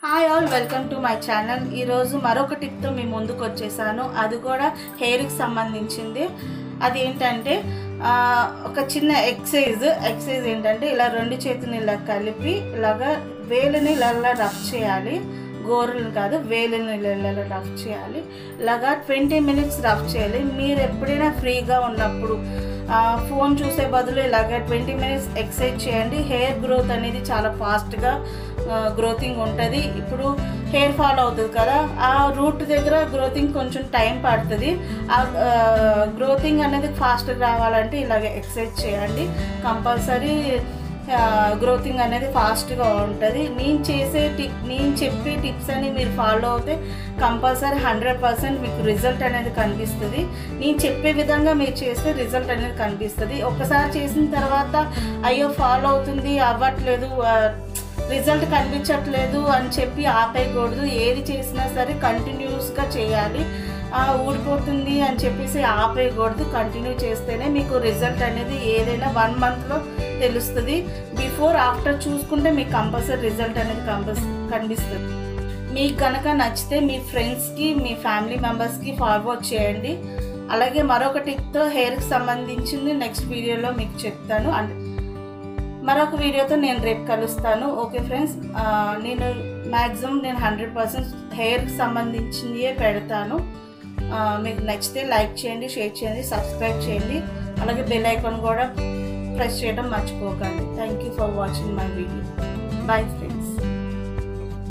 Hi all, welcome to my channel. ఈరోజు మరొక టిప్తో మీ ముందుకు వచ్చేసాను. అది కూడా హెయిర్కి సంబంధించింది. అది ఏంటంటే ఒక చిన్న ఎక్సైజ్ ఏంటంటే ఇలా రెండు చేతుని ఇలా కలిపి ఇలాగా వేలుని ఇలా రఫ్ చేయాలి. గోరులు కాదు, వేలుని ఇలా రఫ్ చేయాలి. ఇలాగా 20 minutes రఫ్ చేయాలి. మీరు ఎప్పుడైనా ఫ్రీగా ఉన్నప్పుడు ఫోన్ చూసే బదులు ఇలాగ 20 minutes ఎక్సర్సైజ్ చేయండి. హెయిర్ గ్రోత్ అనేది చాలా ఫాస్ట్గా గ్రోతింగ్ ఉంటుంది. ఇప్పుడు హెయిర్ ఫాల్ అవుతుంది కదా, ఆ రూట్ దగ్గర గ్రోతింగ్ కొంచెం టైం పడుతుంది. ఆ గ్రోతింగ్ అనేది ఫాస్ట్గా రావాలంటే ఇలాగ ఎక్సర్సైజ్ చేయండి. కంపల్సరీ గ్రోతింగ్ అనేది ఫాస్ట్గా ఉంటుంది. నేను చెప్పే టిప్స్ అని మీరు ఫాలో అవుతే కంపల్సరీ 100% మీకు రిజల్ట్ అనేది కనిపిస్తుంది. నేను చెప్పే విధంగా మీరు చేస్తే రిజల్ట్ అనేది కనిపిస్తుంది. ఒకసారి చేసిన తర్వాత అయ్యో ఫాలో అవుతుంది, అవ్వట్లేదు, రిజల్ట్ కనిపించట్లేదు అని చెప్పి ఆపేయకూడదు. ఏది చేసినా సరే కంటిన్యూస్గా చేయాలి. ఊడిపోతుంది అని చెప్పేసి ఆపేయకూడదు. కంటిన్యూ చేస్తేనే మీకు రిజల్ట్ అనేది ఏదైనా 1 monthలో తెలుస్తుంది. బిఫోర్ ఆఫ్టర్ చూసుకుంటే మీకు కంపల్సరీ రిజల్ట్ అనేది కనిపిస్తుంది. మీకు కనుక నచ్చితే మీ ఫ్రెండ్స్కి, మీ ఫ్యామిలీ మెంబర్స్కి ఫార్వర్డ్ చేయండి. అలాగే మరొక టిప్తో హెయిర్కి సంబంధించింది నెక్స్ట్ వీడియోలో మీకు చెప్తాను. మరొక వీడియోతో నేను రేపు కలుస్తాను. ఓకే ఫ్రెండ్స్, నేను మ్యాక్సిమం 100% హెయిర్కి సంబంధించినవే పెడతాను. మీకు నచ్చితే లైక్ చేయండి, షేర్ చేయండి, సబ్స్క్రైబ్ చేయండి. అలాగే బెల్ ఐకాన్ కూడా ప్రెస్ చేయడం మర్చిపోకండి. Thank you for watching my video. Bye friends.